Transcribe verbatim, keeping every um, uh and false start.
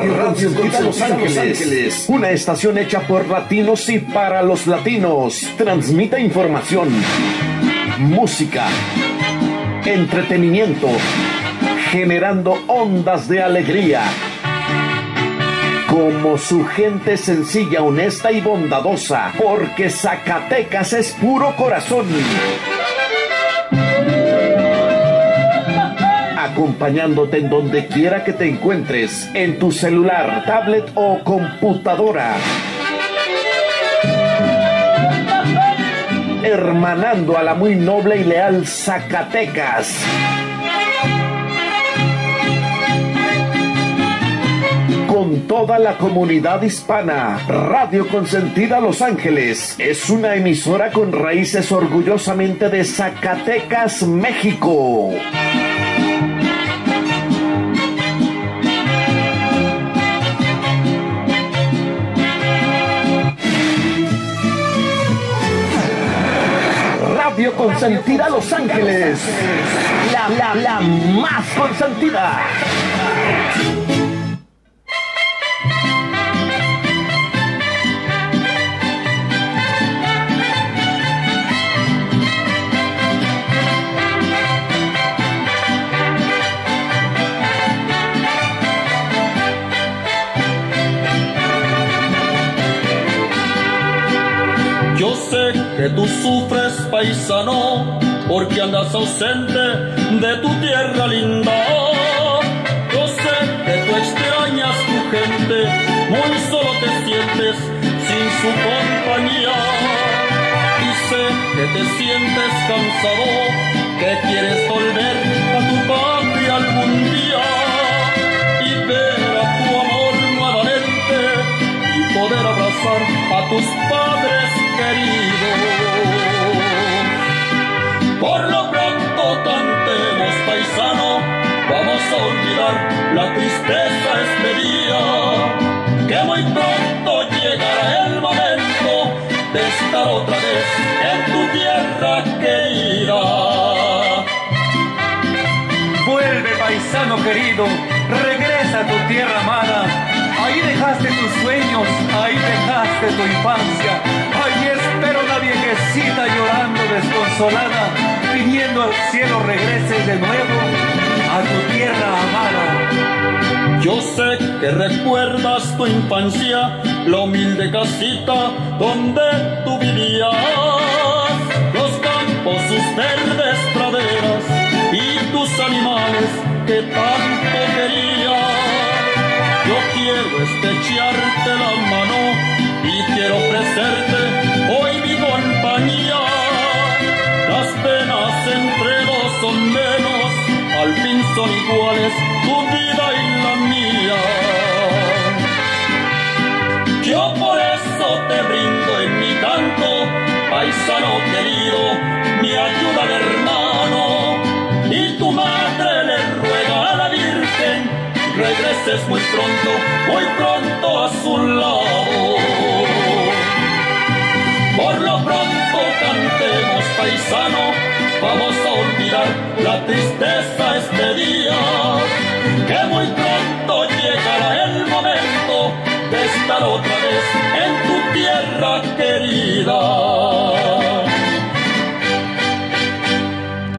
Radio Consentida Los Ángeles, una estación hecha por latinos y para los latinos. Transmite información, música, entretenimiento, generando ondas de alegría. Como su gente sencilla, honesta y bondadosa, porque Zacatecas es puro corazón. Acompañándote en donde quiera que te encuentres, en tu celular, tablet o computadora. Hermanando a la muy noble y leal Zacatecas. Con toda la comunidad hispana, Radio Consentida Los Ángeles es una emisora con raíces orgullosamente de Zacatecas, México. Radio Consentida Los Ángeles, la, la, la más consentida. Yo sé que tú sufres, paisano, porque andas ausente de tu tierra linda. Yo sé que tú extrañas tu gente, muy solo te sientes sin su compañía. Y sé que te sientes cansado, que quieres volver a tu patria algún día y ver a tu amor nuevamente y poder abrazar a tus padres queridos. Por lo pronto cantemos, paisano, vamos a olvidar la tristeza este día, que muy pronto llegará el momento de estar otra vez en tu tierra querida. Vuelve, paisano querido, regresa a tu tierra amada. Ahí dejaste tus sueños, ahí dejaste tu infancia. Ahí espera una viejecita llorando desconsolada, pidiendo al cielo regreses de nuevo a tu tierra amada. Yo sé que recuerdas tu infancia, la humilde casita donde tú vivías, los campos, sus verdes praderas y tus animales que tanto querías. Yo quiero estrecharte la mano y quiero ofrecerte hoy mi compañía. Las penas entre dos son menos, al fin son iguales tu vida y la mía. Yo por eso te brindo en mi canto, paisano querido, mi ayuda de hermano. Y tu madre le ruega a la Virgen regreses muy pronto, muy pronto a su lado. Por lo pronto cantemos, paisano, vamos a olvidar la tristeza este día.